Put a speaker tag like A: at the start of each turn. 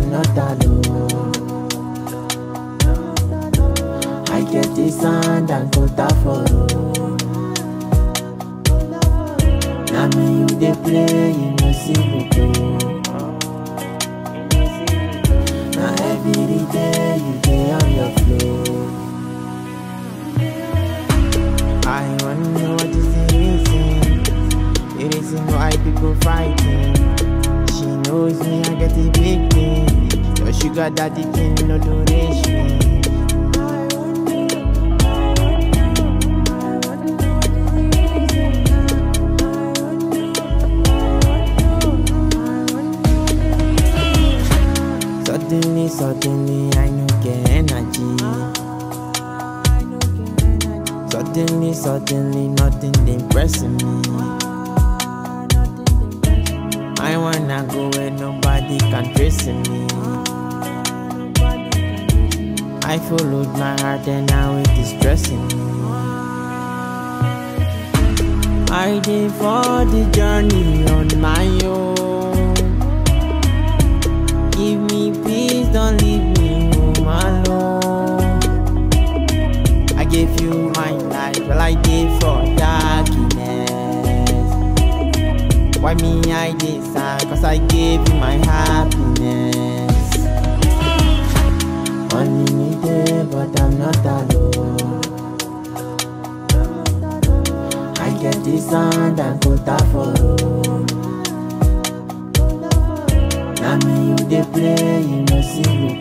A: I'm not alone. I get the sand and coaltar for road. Now me you dey play, you know see Ludo. Now every day you dey on your flow. I wanna know what is the reason. The reason why people fighting. She knows me, I get the big thing. Your sugar daddy king, no donation. Suddenly, I no get energy. Suddenly, nothing dey impressing me. I wanna go where nobody can trace me. I followed my heart and now it is stressing me. I did for the journey on my own. Give me peace, don't leave me home alone. I gave you my life, well I did for darkness. Why me I did sad, cause I gave you my happiness. Only me there, but I'm not alone. I get the sand and coaltar for road. Now me you dey play, you know see me.